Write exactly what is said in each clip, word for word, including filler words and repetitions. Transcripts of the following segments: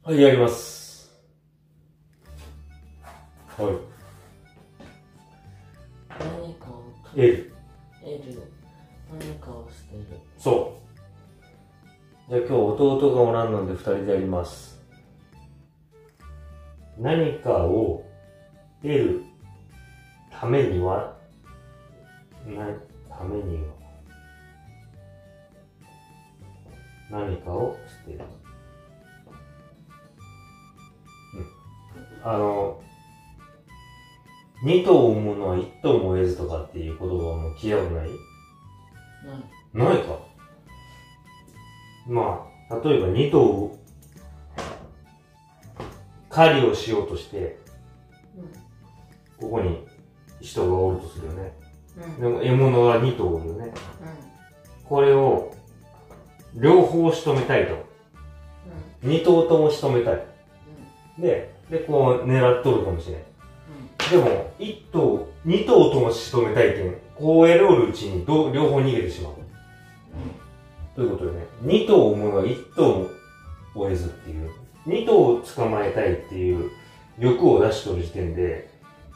はい、やります。はい。 何かを L。 L。何かを捨てる。 そう。じゃあ今日弟がおらんので二人でやります。何かを得るためには、な、ためには、何かを捨てる。うん。あの、二頭追うものは一頭も得ずとかっていう言葉も聞いたことない？ない。ないか。まあ、例えば二頭、狩りをしようとして、うん、ここに人がおるとするよね。うん、でも獲物は二頭おるよね。うん、これを両方仕留めたいと。うん、二頭とも仕留めたい。うん、で、で、こう狙っとるかもしれない。うん、でも、一頭、二頭とも仕留めたいけん、こうやるおるうちにど両方逃げてしまう。ということでね、二頭を追うものは一頭も追えずっていう、二頭を捕まえたいっていう欲を出しとる時点で、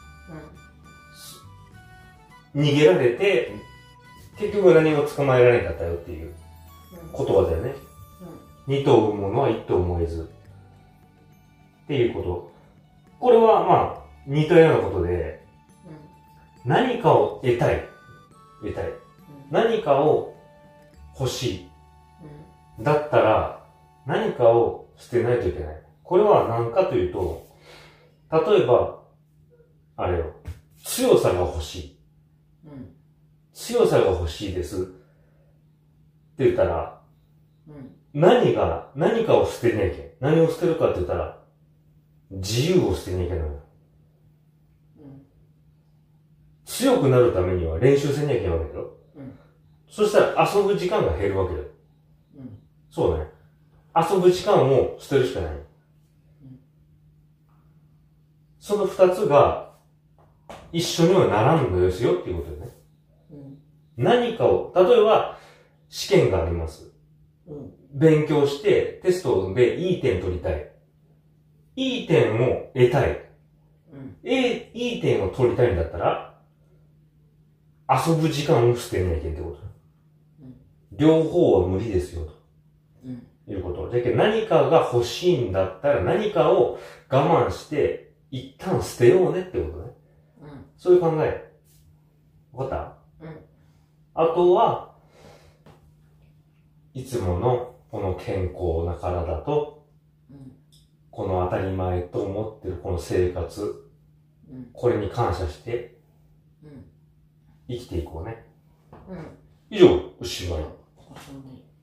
うん、逃げられて、結局何も捕まえられなかったよっていう言葉だよね。うん、二頭を追うものは一頭も追えず。っていうこと。これはまあ、似たようなことで、うん、何かを得たい。得たい。うん、何かを欲しい。だったら、何かを捨てないといけない。これは何かというと、例えば、あれよ、強さが欲しい。うん、強さが欲しいです。って言ったら、うん、何が、何かを捨てなきゃいけない。何を捨てるかって言ったら、自由を捨てなきゃいけない。うん、強くなるためには練習せなきゃいけないわけだよ。うん、そしたら遊ぶ時間が減るわけだよ。そうね。遊ぶ時間を捨てるしかない。うん、その二つが一緒にはならんのですよっていうことよね。うん、何かを、例えば試験があります。うん、勉強してテストでいい点取りたい。いい点を得たい。うん、いい点を取りたいんだったら、遊ぶ時間を捨てなきゃいけんってこと。うん、両方は無理ですよと。いうこと。じゃけ何かが欲しいんだったら何かを我慢して一旦捨てようねってことね。うん、そういう考え。わかった？うん。あとは、いつものこの健康な体と、うん、この当たり前と思ってるこの生活、うん、これに感謝して、うん、生きていこうね。うん、以上、おしまい。